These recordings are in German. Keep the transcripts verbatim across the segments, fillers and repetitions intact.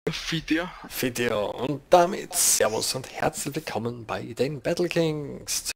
Video. Video und damit Servus und herzlich willkommen bei den Battle Kings.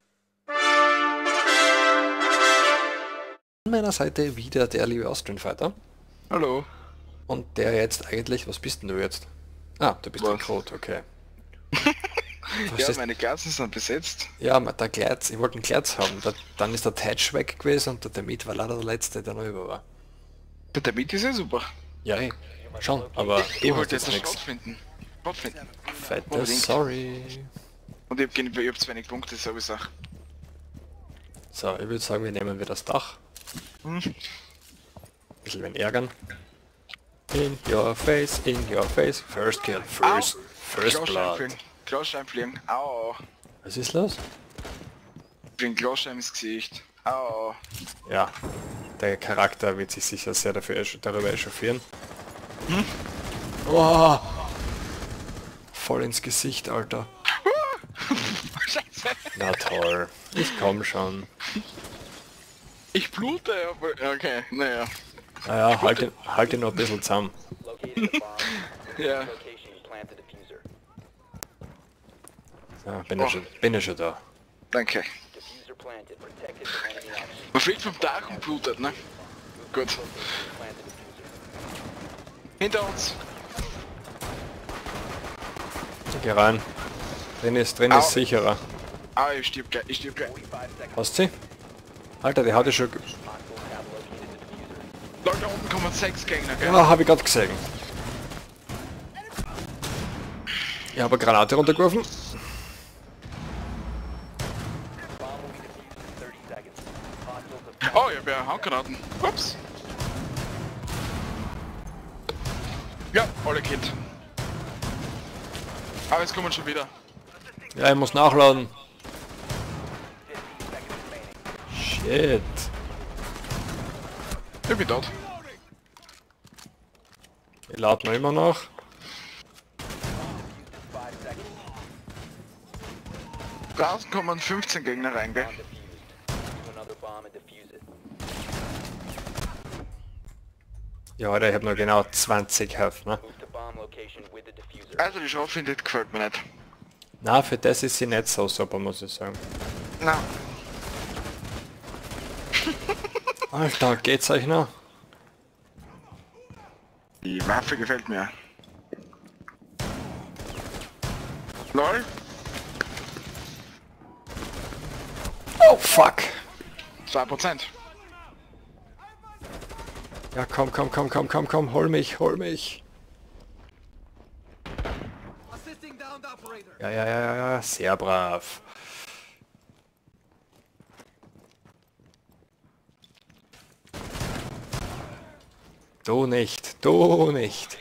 An meiner Seite wieder der liebe Austrian Fighter. Hallo. Und der jetzt eigentlich, was bist denn du jetzt? Ah, du bist Was? Rekrut, okay. Ja, meine Klassen sind besetzt. Ja, der Gleitz, ich wollte einen Gleitz haben, da, dann ist der Tetsch weg gewesen und der Damit war leider der letzte, der noch über war. Der Damit ist ja super. Ja, eh, schon, aber Ich du hast wollte jetzt jetzt einen Schrott nichts. finden. Schrott finden. Fette Unbedingt. sorry. Und ich hab, ich hab zu wenig Punkte sowieso. So, ich würde sagen, wir nehmen wieder das Dach. Hm. Bisschen wen ärgern. In your face, in your face, first kill, first, first Glasscheiben blood. fliegen. Glasscheiben fliegen. Au. Was ist los? Fliegen Glasscheiben ins Gesicht. Au. Ja, der Charakter wird sich sicher sehr dafür esch darüber echauffieren. Hm? Oh, voll ins Gesicht, Alter. Scheiße. Na toll, ich komm schon. Ich blute, aber... Okay, naja. Naja, halt ihn, halt ihn noch ein bisschen zusammen. Ja. Ja, bin ja Oh. schon, bin ja schon da. Danke. Man fliegt vom Dach und blutet, ne? Gut. Hinter uns. Geh rein. Drin ist, drin Au. ist sicherer. Ah, ich stirb gleich, ich stirb gleich. Hast du sie? Alter, die hat ja schon... ge- Leute, da unten kommen sechs Gegner, gell? Ja, hab ich gerade gesehen. Ich habe eine Granate runtergeworfen. Oh, ich hab ja Handgranaten. Ups. Ja, alle killt. Aber jetzt kommen schon wieder. Ja, ich muss nachladen. Shit. Ich bin dort. Ich lade noch immer noch. Draußen kommen fünfzehn Gegner rein, gell? Ja, Alter, ich habe nur genau zwanzig Health, ne? Also die Schrotflinte gefällt mir nicht. Na, für das ist sie nicht so super, muss ich sagen. Na, Alter, geht's euch noch? die Waffe gefällt mir. Lol. Oh, fuck. zwei Prozent. Ja, komm, komm, komm, komm, komm, komm, hol mich, hol mich. Ja, ja, ja, ja, ja, sehr brav. Du nicht, du nicht.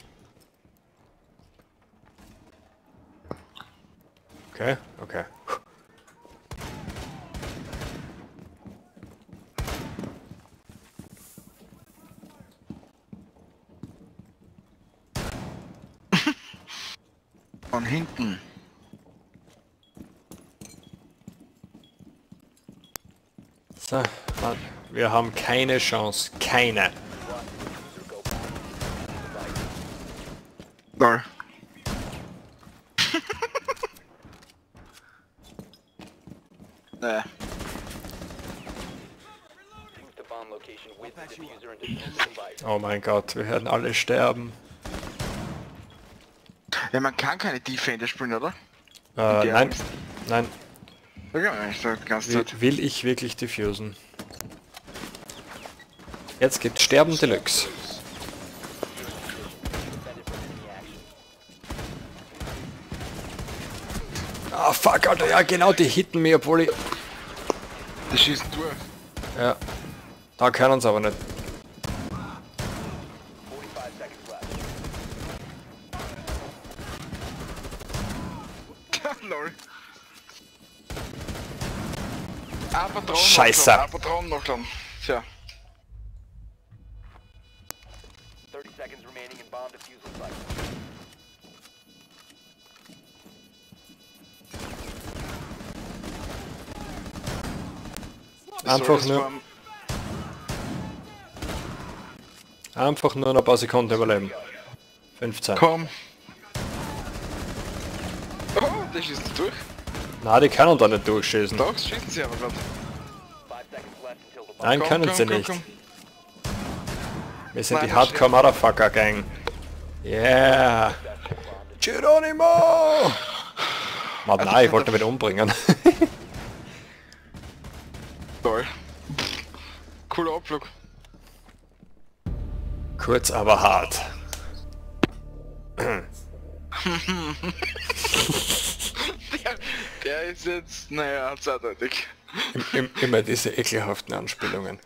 Okay, okay. Von hinten. So, Mann, wir haben keine Chance, keine. Lol. Naja. Oh mein Gott, wir werden alle sterben. Ja, man kann keine Defender spielen, oder? Äh, Die nein, Angst. nein, Da kann man nicht so die ganze will, Zeit. will ich wirklich diffusen. Jetzt gibt's Sterben Deluxe. Ah fuck, Alter, ja genau, die hitten mir, obwohl ich... Die schießen durch. Ja, da können uns aber nicht. Lol. Ein Patron Scheiße. noch, ein Patron noch dann. Tja. Einfach Soll das nur, vom- einfach nur noch ein paar Sekunden überleben. fünfzehn. Komm. Oh, der schießt durch. Na, die können da nicht durchschießen. Doch, schießen sie aber gerade. Nein, Komm, können komm, sie komm, nicht. komm. Wir sind Nein, die das Hardcore Motherfucker Gang. Yeah. Geronimo! Warte, nein, ich wollte ihn wieder umbringen. Toll. Cooler Abflug. Kurz, aber hart. Der, der ist jetzt, naja, zweideutig. Im, im, immer diese ekelhaften Anspielungen.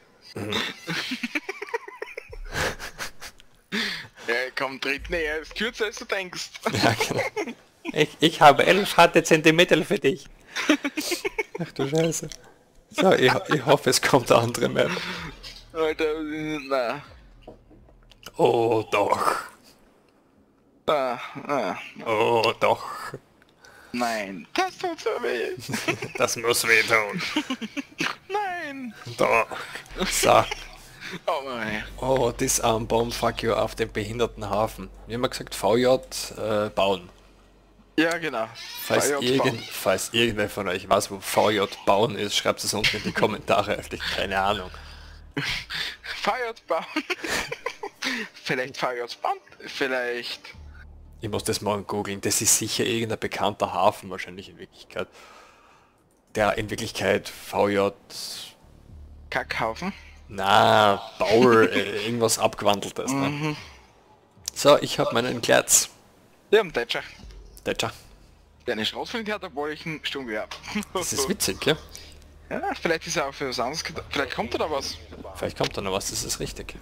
Ja, komm, tritt näher, ist kürzer als du denkst. Ja, genau. Ich, ich habe elf harte Zentimeter für dich. Ach du Scheiße. So, ich, ich hoffe, es kommt eine andere Map. Alter, na. Oh doch. Ah, ah. Oh doch. Nein, das tut so weh. Das muss weh tun. Nein. Doch. So. Oh mein. Oh, this arm bomb fuck you auf dem behinderten Wie haben wir gesagt, V J äh, bauen. Ja, genau. Falls, V J irgend, bauen. falls irgendwer von euch weiß, wo V J bauen ist, schreibt es unten in die Kommentare. Ich keine Ahnung. V J bauen. Vielleicht V J bauen. Vielleicht. Ich muss das mal googeln. Das ist sicher irgendein bekannter Hafen wahrscheinlich in Wirklichkeit. Der in Wirklichkeit V J... Kackhaufen. Na, Bauer, äh, irgendwas abgewandeltes. Ne? Mhm. So, ich habe meinen Glatz. Wir haben Thatcher. Thatcher. Der eine Schrotflinte hat, obwohl ich einen Sturmgewehr habe. Das ist witzig, ja? Ja, vielleicht ist er auch für was anderes gedacht. Vielleicht kommt da da was. Vielleicht kommt da noch was, das ist richtig.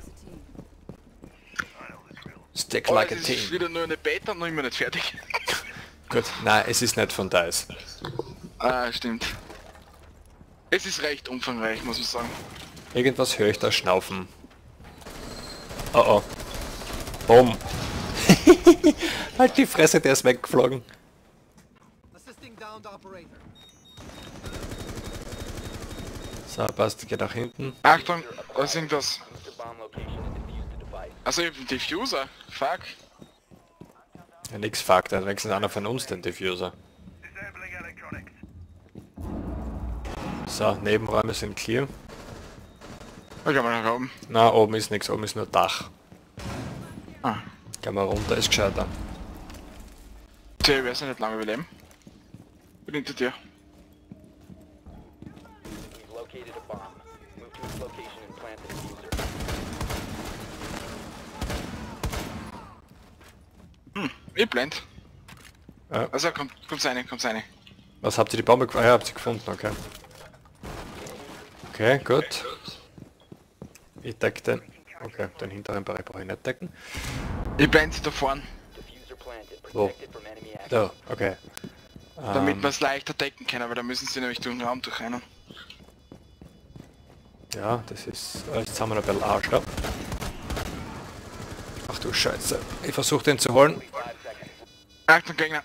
Stick Oh, like a es ist team. wieder nur eine Beta und noch immer nicht fertig. Gut, nein, es ist nicht von DICE. Ah, stimmt. Es ist recht umfangreich, muss man sagen. Irgendwas höre ich da schnaufen. Oh oh. Bumm. Halt die Fresse, der ist weggeflogen. So, passt, geht nach hinten. Achtung, da ist irgendwas. Also ich hab einen Diffuser. Fuck. Ja, nix fuck, dann wechselt einer von uns den Diffuser. So, Nebenräume sind clear. Da kann man nach oben. Na, oben ist nichts, oben ist nur Dach. Ah. Gehen wir runter, ist gescheiter. Tja, ich werde nicht lange überleben. Bin hinter dir. Hm, ich blend. Ja. Also kommt, kommt rein, kommt rein. Was habt ihr die Bombe gefunden? Ah, ja, habt ihr gefunden, okay. Okay, gut. Ich deck den. Okay, den hinteren Bereich brauche ich nicht decken. Ich blend sie da vorne, Wo? Da, okay. damit Ähm, wir es leichter decken können, aber da müssen sie nämlich durch den Raum durchrennen. ja, das ist... äh, Jetzt haben wir noch ein bisschen Arsch da. Ach du Scheiße. Ich versuche den zu holen. Achtung, Gegner!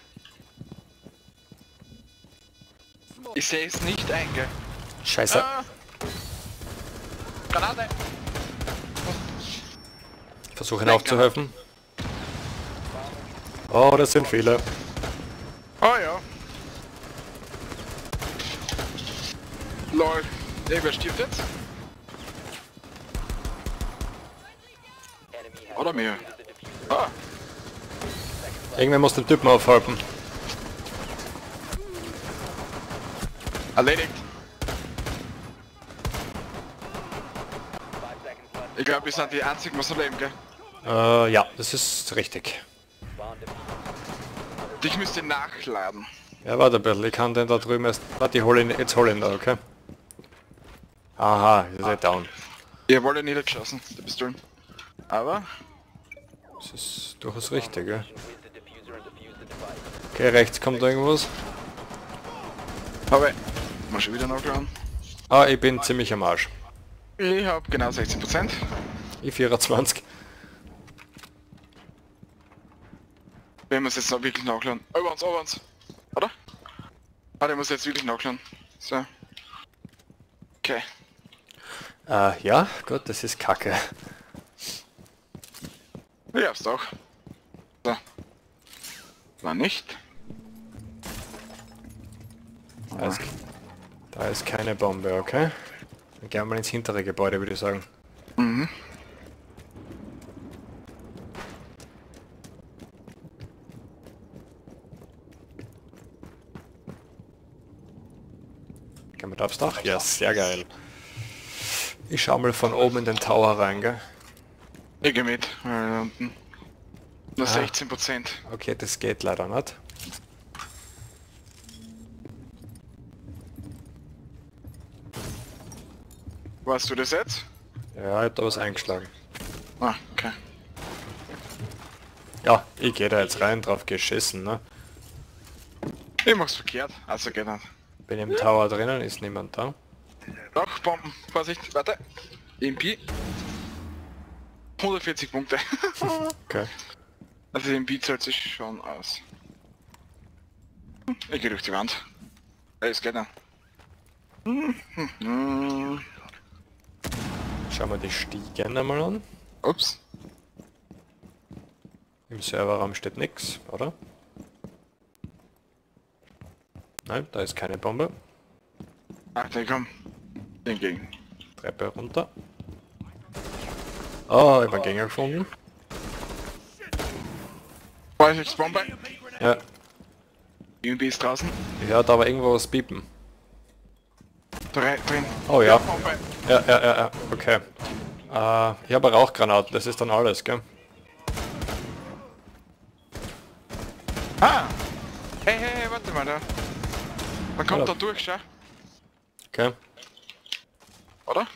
Ich sehe es nicht ein, gell? Scheiße. Ah. Granate! Ich versuche ihn aufzuhelfen. Oh, das sind viele. Oh ja. Lol. Irgendwer stirbt jetzt? Oder mir? Ah, Irgendwer muss den Typen aufhalten. erledigt. Ich glaube, wir sind die einzigen, was leben, gell? Äh, ja, das ist richtig. Dich müsst ihr nachladen. Ja, warte ein bisschen. Ich kann den da drüben erst... Warte, ich hol ihn... Jetzt hol ihn da, okay? Aha, ist er down. Ihr wollt ja niedergeschossen, der Pistolen. Aber, Das ist durchaus richtig, ja. Okay, rechts kommt irgendwas. aber, mal schon wieder nachladen. Ah, ich bin ziemlich am Arsch. Ich hab genau sechzehn Prozent. Ich vierundzwanzig. Wenn wir es jetzt noch wirklich nachladen. Über uns, über uns. Oder? Ah, der muss jetzt wirklich nachladen. So. Okay. Äh, ja, gut, das ist kacke. Ich hab's doch. War nicht. Da ist, da ist keine Bombe, okay? Dann gehen wir mal ins hintere Gebäude, würde ich sagen. Mhm. Gehen wir da aufs Dach? Ja, sehr geil. Ich schau mal von oben in den Tower rein, gell? Ich geh mit. Äh, da unten. Nur Ah. sechzehn Prozent. Okay, das geht leider nicht. Warst du das jetzt? Ja, ich hab da was eingeschlagen. Ah, okay. Ja, ich gehe da jetzt rein, drauf geschissen, ne? Ich mach's verkehrt. Also geht nicht. Bin im Tower drinnen, ist niemand da. Doch, Bomben. Vorsicht, warte. E M P. hundertvierzig Punkte. Okay. Also die E M P zahlt sich schon aus. Ich geh durch die Wand. Ey, es geht nicht. Schauen wir die Stiegen einmal an. Ups. Im Serverraum steht nix, oder? Nein, da ist keine Bombe. Ach, der komm. Entgegen. Treppe runter. Oh, ich hab einen Gänger gefunden. Feuerwerksbombe. Ja, E M P ist draußen. ich hörte aber irgendwo was piepen. Drei, drin. Oh ja. Bombe. Ja, ja, ja, ja, okay. Äh, ich habe Rauchgranaten, das ist dann alles, gell? Ah! Hey, hey, hey, warte mal da. Man kommt Ja. da durch, schau. Okay. Oder?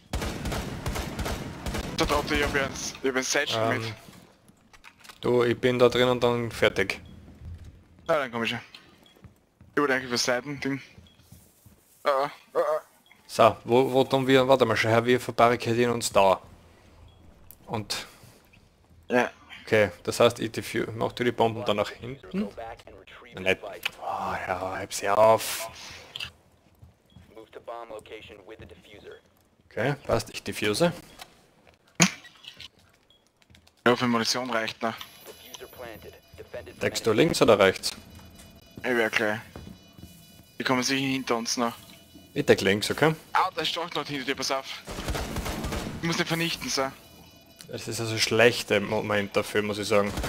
Da traut ich hab ein, ich hab ein Seitchen Ähm, mit. du, ich bin da drin und dann fertig. Ah, dann komm ich schon. Ich wollte eigentlich für Seiten-Ding. Ah, ah, ah. So, wo, wo tun wir, warte mal, schau her, wir verbarrikadieren uns da. Und, Ja. okay, das heißt, ich diffu- mach du die Bomben dann nach hinten? Na, nicht. Oh, ja, heb sie auf. Okay, passt, ich diffuse. Ja, für Munition reicht noch. Deckst du links oder rechts? Ich wär gleich. Die kommen sicher hinter uns noch. Ich deck links, okay? Ah, da ist doch noch hinter dir, pass auf. Ich muss den vernichten, so. Das ist also ein schlechter Moment dafür, muss ich sagen.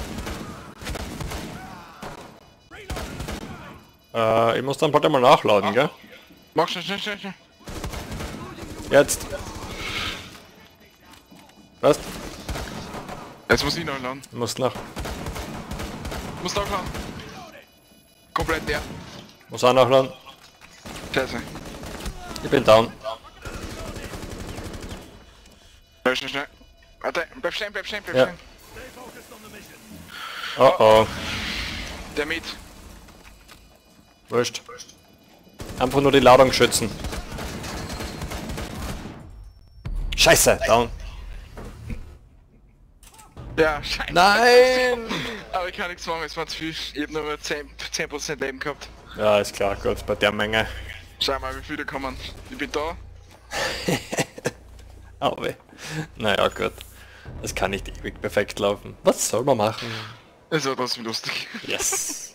Äh, ich muss dann bald einmal nachladen, gell? Mach schnell, schnell, schnell, schnell. Jetzt! Was? Jetzt muss ich noch laden. Du musst nach... Muss noch laden. Komplett leer. Muss auch nachladen. Scheiße. Ich bin down. Schnell, schnell, schnell. Warte, bleib stehen, bleib stehen, bleib Ja. stehen. Oh oh. Der mit. Wurscht. Einfach nur die Ladung schützen. Scheiße, down. Ja, scheiße. Nein! Aber ich kann nichts machen, es war zu viel. Ich hab nur mehr zehn Prozent Leben gehabt. Ja, ist klar, gut, bei der Menge. Schau mal, wie viele kommen. Ich bin da. Aber, naja, gut. Das kann nicht ewig perfekt laufen. Was soll man machen? Es war trotzdem lustig. Yes.